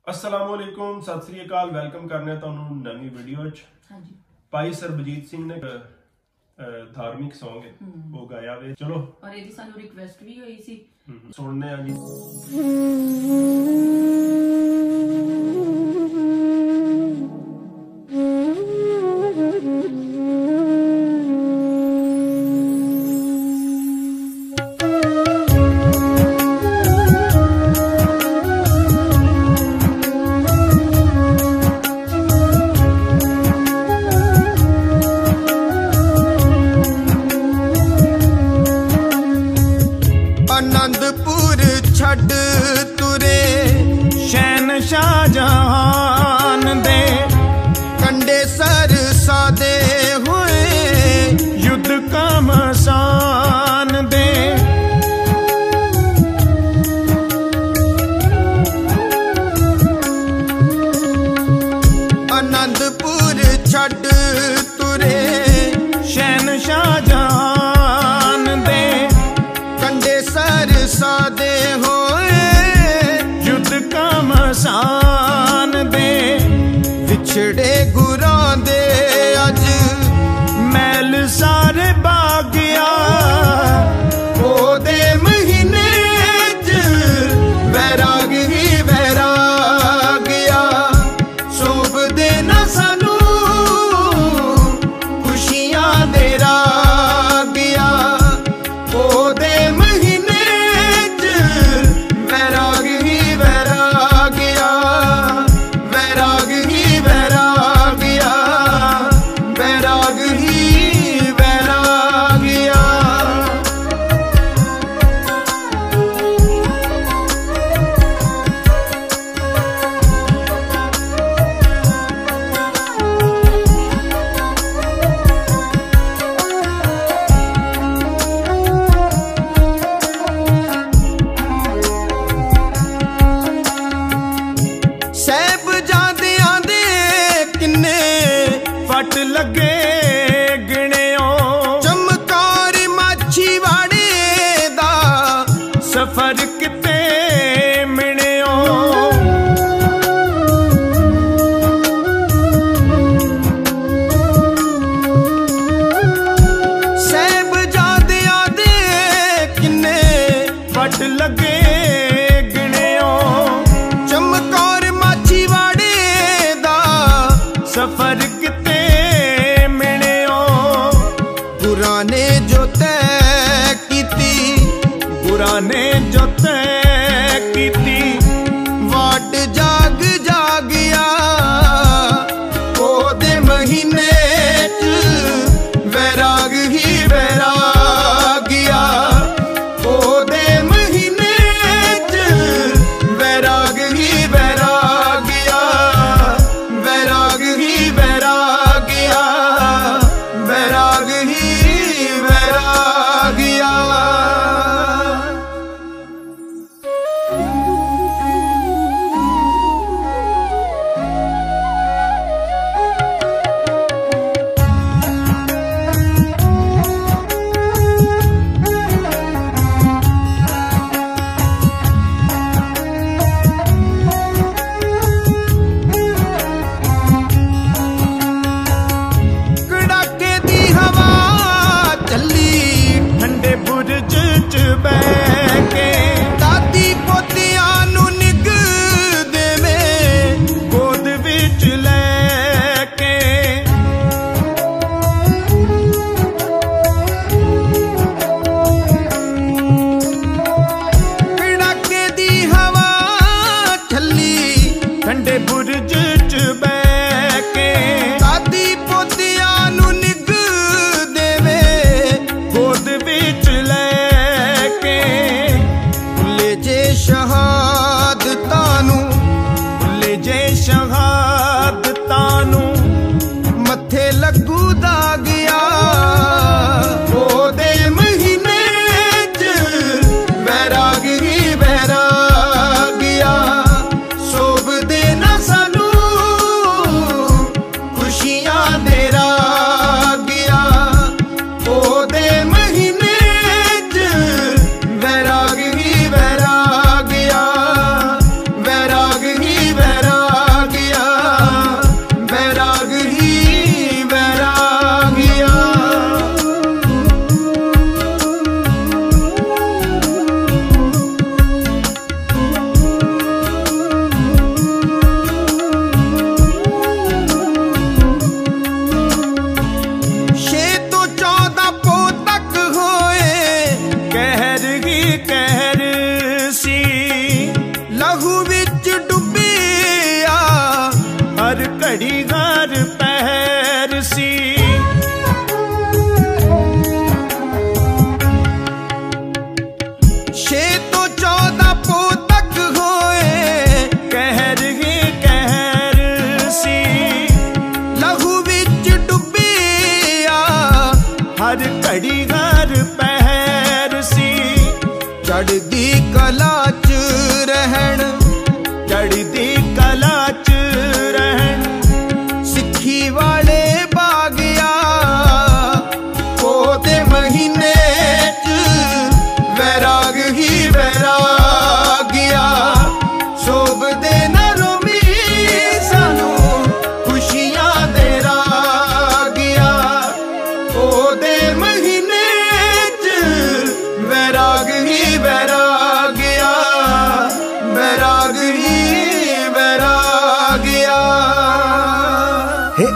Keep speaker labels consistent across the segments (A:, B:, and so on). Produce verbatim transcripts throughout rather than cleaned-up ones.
A: अस्सलामुअलैकुम, सत श्री अकाल। वेलकम करने तुहानू नवी वीडियो च। हाँ जी। भाई सरबजीत सिंह ने धार्मिक सॉन्ग है वो गाया वे, चलो
B: और ये सानू रिक्वेस्ट भी हुई सी,
A: सुनने आ जी।
C: आनंदपुर छड़ तुरे शहनशाह जहान दे, कंडे सर सादे हुए युद्ध का मसान दे। आनंदपुर छड़ तुरे शहनशाह जहान दे, कंडे सर सादे होए युद्ध का मसान दे। विछड़े गुरां दे अज मैल सारे बागिया, ओदे महीने च वैराग ही वैरागिया। सूब दे ना सानू खुशियां दे रागिया, ओदे महीने च वैराग ही वैरागिया, वैराग ही वैरागिया, वैराग ही वैरागिया। साहिबजादियां दे किन्ने फट लगे गिणियो, चमकार माछीवाड़े दा सफर किते मिणियो। साहिबजादियां दे किन्ने फट लगे गिणियो, चमकार माछीवाड़े दा सफर किते मिणियो। गुरां ने जो तय कीती, गुरां ने जो तय कीती, वाट जाग जागिया। ओदे महीने च वैराग ही वैरागिया, ओदे महीने च वैराग ही वैरागिया, वैराग ही वैराग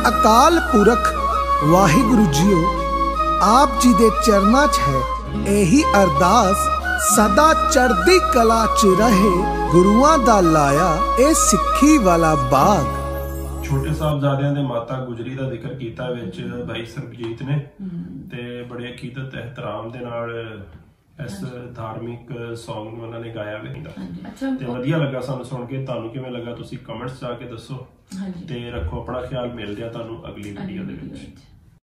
D: ਅਕਾਲ ਪੁਰਖ ਵਾਹਿਗੁਰੂ ਜੀਓ ਆਪ ਜੀ ਦੇ ਚਰਨਾਂ 'ਚ ਹੈ ਇਹੀ ਅਰਦਾਸ ਸਦਾ ਚੜ੍ਹਦੀ ਕਲਾ 'ਚ ਰਹੇ ਗੁਰੂਆਂ ਦਾ ਲਾਇਆ ਇਹ ਸਿੱਖੀ ਵਾਲਾ ਬਾਗ।
A: ਛੋਟੇ ਸਾਹਿਬਜ਼ਾਦਿਆਂ ਦੇ ਮਾਤਾ ਗੁਜਰੀ ਦਾ ਜ਼ਿਕਰ ਕੀਤਾ ਵਿੱਚ ਭਾਈ ਸਰਬਜੀਤ ਨੇ ਤੇ ਬੜੇ ਅਕੀਦਤ ਇਹਤਰਾਮ ਦੇ ਨਾਲ ਇਸ ਧਾਰਮਿਕ Song ਨੂੰ ਉਹਨਾਂ ਨੇ ਗਾਇਆ ਵੀ
B: ਅੱਛਾ
A: ਤੇ ਵਧੀਆ ਲੱਗਾ ਸਾਨੂੰ ਸੁਣ ਕੇ। ਤੁਹਾਨੂੰ ਕਿਵੇਂ ਲੱਗਾ ਤੁਸੀਂ ਕਮੈਂਟਸ ਜਾ ਕੇ ਦੱਸੋ ਤੇ ਰੱਖੋ ਆਪਣਾ ਖਿਆਲ। ਮਿਲਦੇ ਆ ਤੁਹਾਨੂੰ ਅਗਲੀ ਵੀਡੀਓ ਦੇ ਵਿੱਚ।